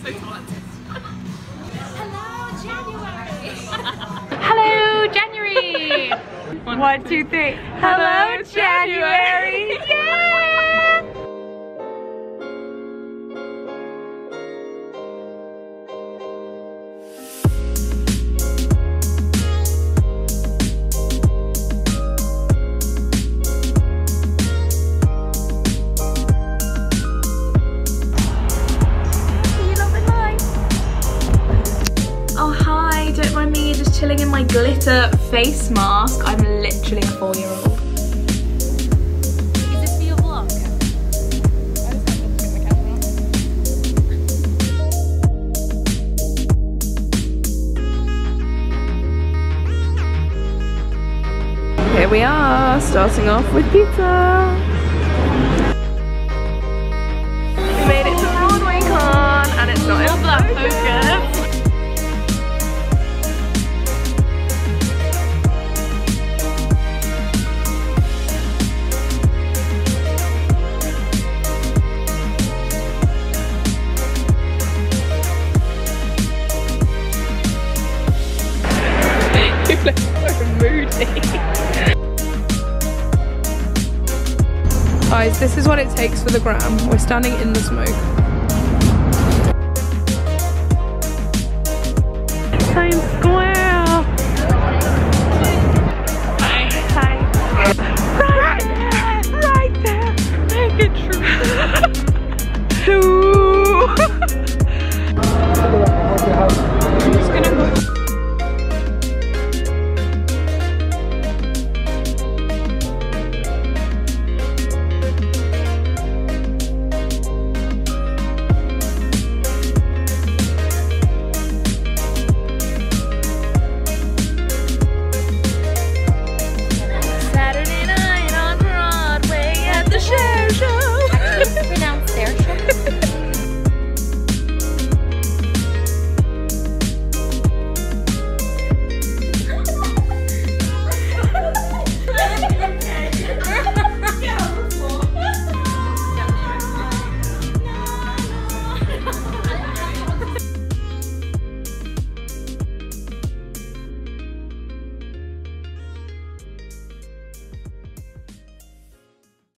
so talented. Hello, January! 1, 2, 3. Hello, January! Yeah! Oh hi, don't mind me just chilling in my glitter face mask. I'm literally a 4-year-old. Is this for your vlog? Here we are, starting off with pizza. We made it to Broadway Con and it's not in focus. You look so moody. Guys, this is what it takes for the gram. We're standing in the smoke. Time's going.